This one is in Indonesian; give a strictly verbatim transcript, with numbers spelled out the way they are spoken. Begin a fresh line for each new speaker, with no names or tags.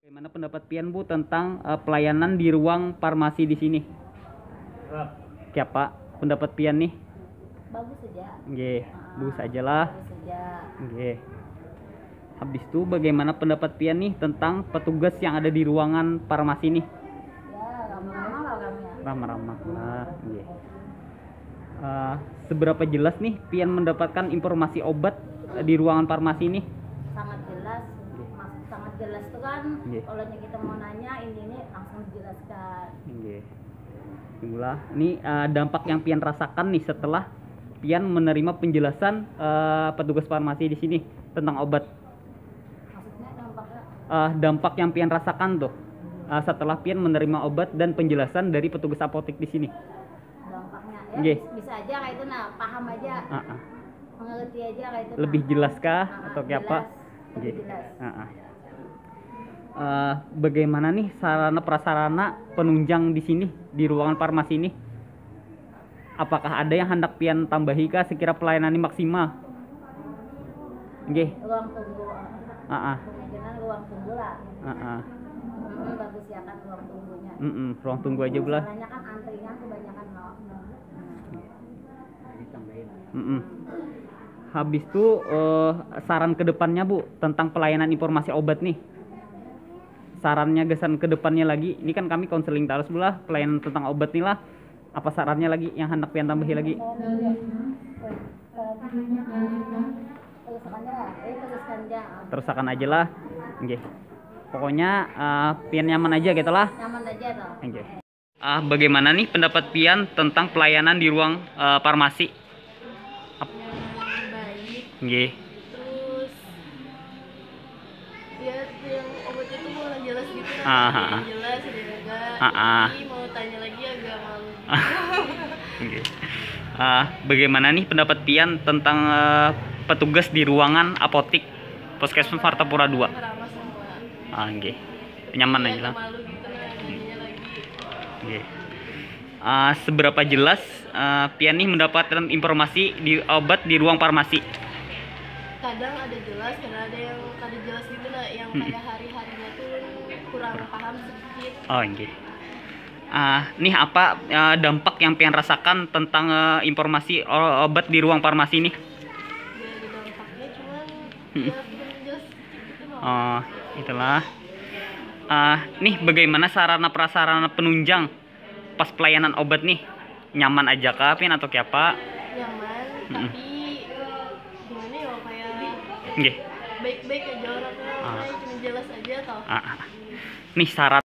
Bagaimana pendapat Pian Bu tentang uh, pelayanan di ruang farmasi di sini? Kayak Pak, pendapat Pian nih?
Bagus saja.
Nggih,
Ah,
bagus aja lah.
Bagus saja.
Nggih. Habis itu bagaimana pendapat Pian nih tentang petugas yang ada di ruangan farmasi nih?
Ya, ramah-ramah lah orangnya.
Ramah-ramah lah, nggih. Uh, seberapa jelas nih Pian mendapatkan informasi obat uh, di ruangan farmasi nih?
Sangat jelas. Maksud sangat jelas itu kan
Nggih.
kalau kita mau nanya ini ini langsung dijelaskan.
Nggih. Itulah, ini uh, dampak yang Pian rasakan nih setelah Pian menerima penjelasan uh, petugas farmasi di sini tentang obat.
Maksudnya dampaknya
Uh, dampak yang Pian rasakan tuh uh, setelah Pian menerima obat dan penjelasan dari petugas apotek di sini.
dampaknya ya
Nggih.
bis- bisa aja kayak itu nah paham aja,
Uh -uh.
mengerti aja kayak itu.
Lebih
nah.
jelas kah
Ah,
atau kayak apa?
jelas. Lebih
Nggih.
jelas.
Uh -uh. Uh, bagaimana nih sarana prasarana penunjang di sini di ruangan farmasi ini? Apakah ada yang hendak Pian tambahi kah sekira pelayanan ini maksimal? Nggih.
Ruang tunggu,
Uh -uh.
kemungkinan ruang tunggu lah.
Uh -uh.
Hmm, bagus ya kan ruang tunggunya.
Mm -mm, ruang tunggu aja belah.
Masalahnya kan antrinya kebanyakan loh.
Mm -mm. Habis itu uh, saran kedepannya Bu tentang pelayanan informasi obat nih. Sarannya gesan kedepannya lagi. Ini kan kami konseling terus belah pelayanan tentang obat nih lah. Apa sarannya lagi yang hendak Pian tambahi lagi?
Teruskan aja, eh teruskan aja.
Terusakan aja lah. Nggih. Pokoknya uh, Pian nyaman aja gitu lah.
Nyaman aja toh.
Nggih. Ah, bagaimana nih pendapat Pian tentang pelayanan di ruang uh, farmasi?
Baik,
Nggih.
terus ya yang obatnya tuh malah jelas gitu kan,
Ah,
ada
ah,
yang jelas ada yang enggak.
Ah, ah.
Jadi mau tanya lagi agak malu.
Oke. Ah, bagaimana nih pendapat Pian tentang eh, petugas di ruangan apotik Puskesmas Martapura dua?
Ramah semua.
Ah, nggih. Nyaman
Iya,
aja lah.
agak malu gitu lah nanya lagi.
Nggih. Ah, seberapa jelas eh, Pian nih mendapatkan informasi di obat di ruang farmasi?
Kadang ada jelas, kadang ada yang kada jelas gitu lah, yang
Hmm.
kayak hari-harinya tuh kurang paham sedikit.
Oh, nggih. Ah, nih apa eh, dampak yang Pian rasakan tentang eh, informasi o- obat di ruang farmasi nih?
Ya ada dampaknya, cuman
Hmm.
ya kurang jelas gitu loh.
Oh, itulah. Ah, nih bagaimana sarana prasarana penunjang pas pelayanan obat nih? Nyaman aja kah Pian atau kayak apa?
Nyaman,
Hmm.
tapi gimana ya kayak
Nggih.
baik-baik aja orangnya,
Ah.
kayak cuma jelas aja toh.
Ah, ah. Nih syarat